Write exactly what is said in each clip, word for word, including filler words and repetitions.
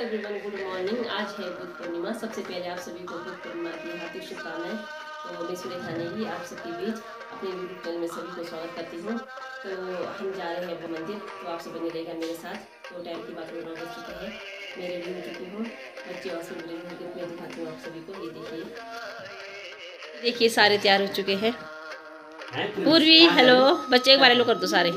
Everyone, good morning. आज है बुद्ध पूर्णिमा। सबसे पहले आप सभी को बुद्ध पूर्णिमा की हार्दिक शुभकामनाएं। तो मैं सुरेखा नेगी आप सबके बीच अपने यूट्यूब चैनल में सभी को स्वागत करती हूँ। तो हम जा रहे हैं मंदिर, तो आप सब बने रहेगा मेरे साथ। तो टाइम की बात नौ बज चुके हैं, मैं रेडी हो चुकी हूँ। बच्चे और सब रेडी होकर मैं दिखाती हूँ आप सभी को। ये देखिए देखिए सारे तैयार हो चुके हैं। पूर्वी हेलो, बच्चे एक बार हेलो कर दो सारे।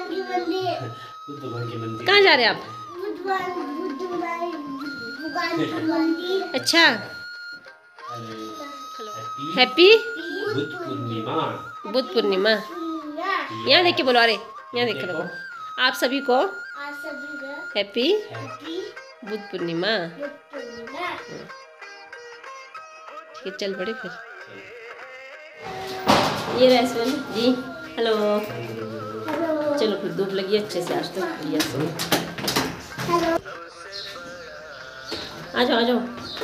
कहाँ जा रहे हैं आप? अच्छा, हैप्पी बुद्ध पूर्णिमा। बुद्ध पूर्णिमा। यहाँ देख के बोलो, अरे यहाँ देख के बोलो। आप सभी को हैप्पी बुद्ध पूर्णिमा। ठीक है, चल पड़े फिर। ये रेस्टोरेंट जी, हेलो। चलो फिर, धूप लगी अच्छे से आज तो। आ जाओ आ जाओ।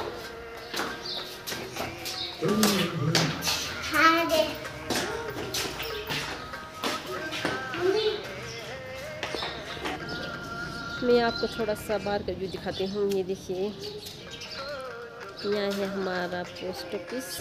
मैं आपको थोड़ा सा बाहर का व्यू दिखाती हूँ। ये देखिए, यहाँ है हमारा पोस्ट ऑफिस।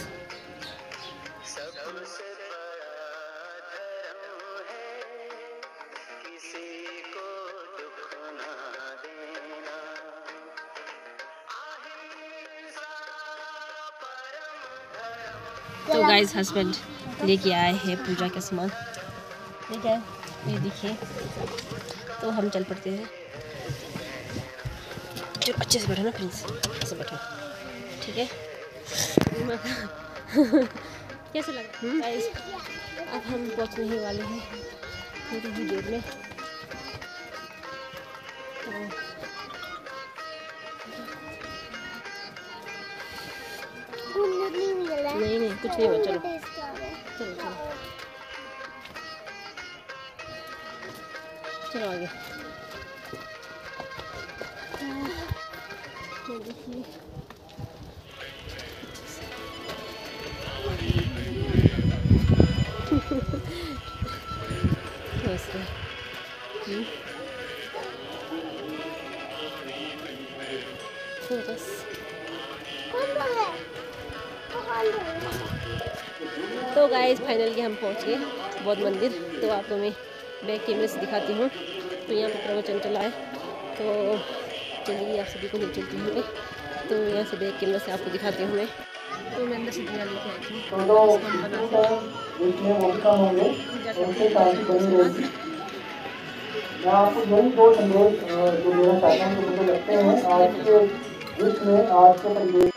तो गाइस, हस्बैंड लेके आए हैं पूजा का सामान। ठीक है, ये देखिए। तो हम चल पड़ते हैं। जो अच्छे से बैठो ना प्रिंस, ऐसे बैठो, ठीक है। कैसे लगा गाइस? अब हम पहुंचने ही वाले हैं थोड़ी ही देर में। नहीं नहीं कुछ नहीं हुआ, चलो चलो चलो चलो आगे। देखिए तो गाइस, फाइनली हम पहुंच गए बौद्ध मंदिर। तो आपको मैं बैक कैमरे से दिखाती हूँ। तो यहाँ पर प्रवचन चला है, तो चलिए आप सभी को ले चलती हूँ मैं। तो यहाँ से बैक कैमरा से आपको दिखाती हूँ मैं। तो मैं अंदर से दिया लेके आई थी। मैं आपको यही दो संदेश जो देना चाहता हूँ, जो मुझे लगते हैं आज के विश्व में, आज के परिवेश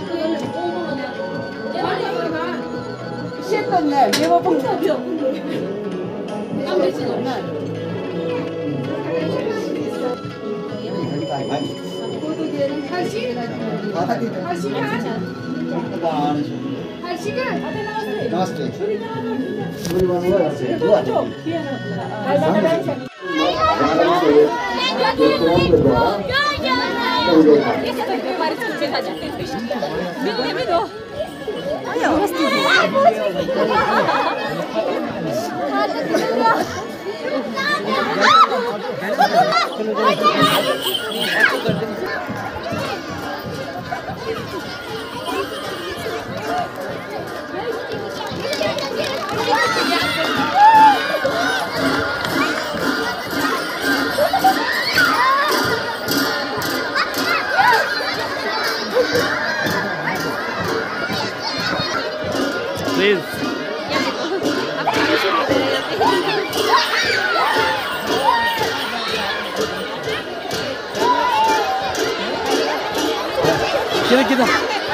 किधर किधर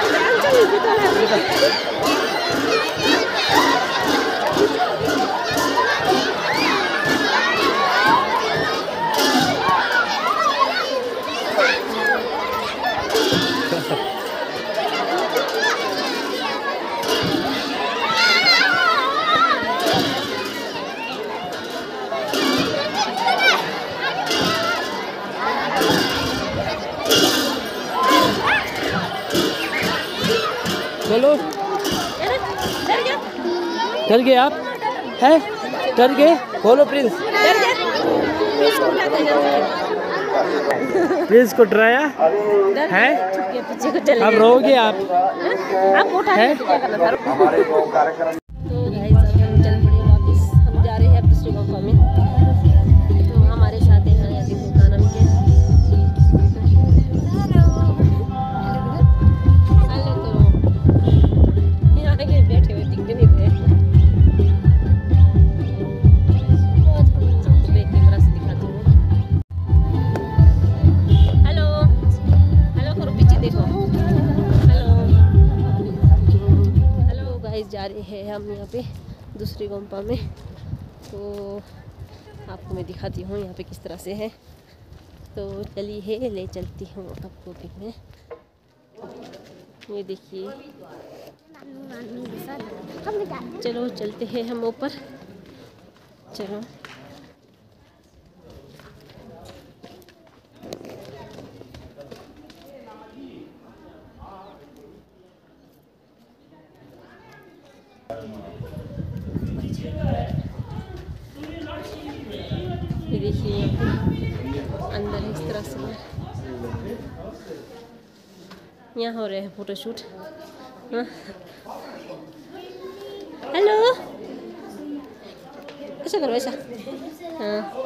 चलो, डर गए आप? है डर गए? बोलो प्रिंस। प्लीज को डराया है। पीछे को चले अब रोगे आप आप उठा है? तो क्या करना था? तो गाइस अब हम चल पड़े वापस, हम जा रहे हैं अब दूसरे गाँव में। तो हमारे साथ हैं यहाँ देखो का नाम क्या है? हेलो तो यहाँ के बैठे हुए दिख भी नहीं रहे। देख कैमरा से दिखाती हूँ। हेलो हेलो करो, पीछे देखो। हेलो हेलो गाइस, जा रहे हैं हम यहाँ पे दूसरी गोम्पा में। तो आपको मैं दिखाती हूँ यहाँ पे किस तरह से है। तो चलिए ले चलती हूँ आपको भी मैं। ये देखिए, चलो चलते हैं हम ऊपर। चलो ये देखिए, यहाँ पे अंदर इस तरह से यहाँ हो रहे हैं फोटोशूट। हाँ। हेलो, ऐसा करो, ऐसा। हाँ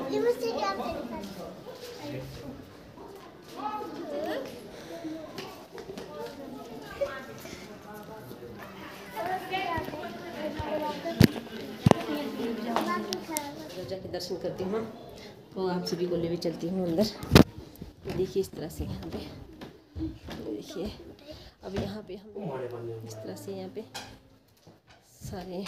रोजा के दर्शन करती हूँ, तो आप सभी को ले भी चलती हूँ अंदर। देखिए इस तरह से यहाँ पे, देखिए अब यहाँ पे हम इस तरह से यहाँ पे सारे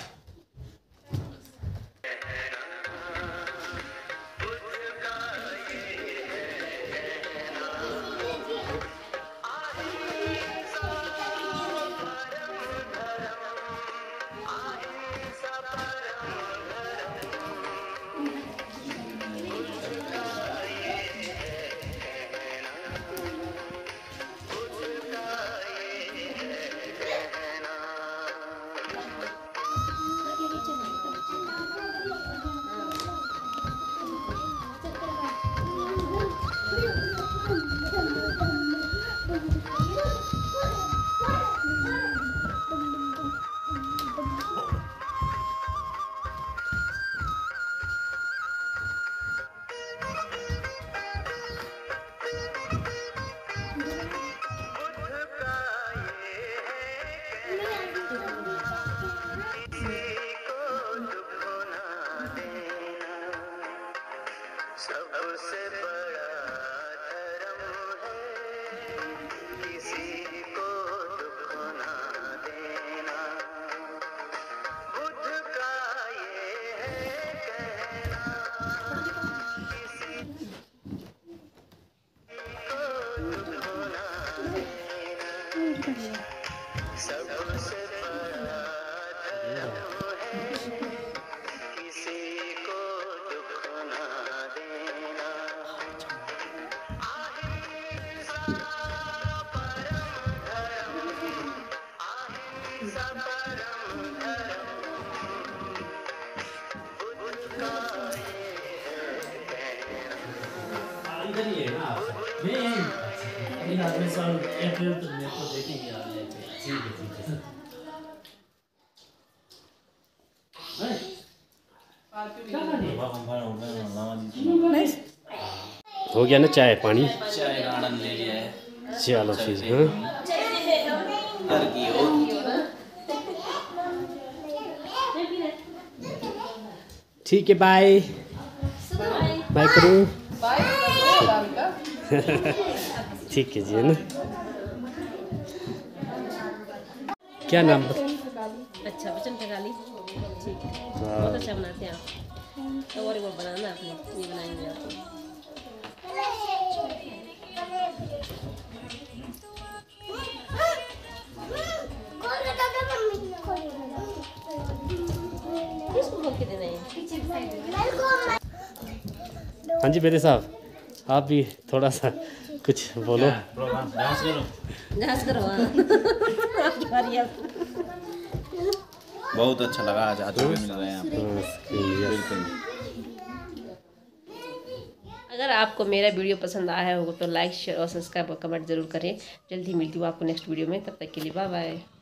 सबसे बड़ा धर्म है किसी को दुख ना देना। बुद्ध का ये है कहना किसी को दुख ना देना। सबसे बड़ा धर्म है किसी को दुख ना देना। अहिंसा परम धर्म, अहिंसा परम धर्म, बुद्ध का ये है कहना। इधर ही है ना आप? मैं यहीं आदमी साल अप्रैल तक मेरे को देखेंगे आप लेके। ठीक है ठीक है। हो गया ना चाय पानी? चाय का आनंद ले लिया है। चलो फिर हाँ, घर की हो। ठीक है, बाय बाय करूँ। ठीक है जी, है ना? क्या नाम बता? अच्छा बचन टकाली, ठीक है, बहुत अच्छा बनाते हैं आप। तो और एक बार बनाना आपने, ये बनाएंगे आप। किसको खोल के देना है? हाँ जी बेटे साहब, आप भी थोड़ा सा कुछ बोलो। प्रोग्राम डांस करो। डांस करो। हाँ आपकी बारी अब। बहुत अच्छा लगा, आज आते हुए मिल रहे हैं आप। हाँ, बिल्कुल। अगर अगर आपको मेरा वीडियो पसंद आया हो तो लाइक शेयर और सब्सक्राइब और कमेंट जरूर करें। जल्दी मिलती हूँ आपको नेक्स्ट वीडियो में, तब तक के लिए बाय बाय।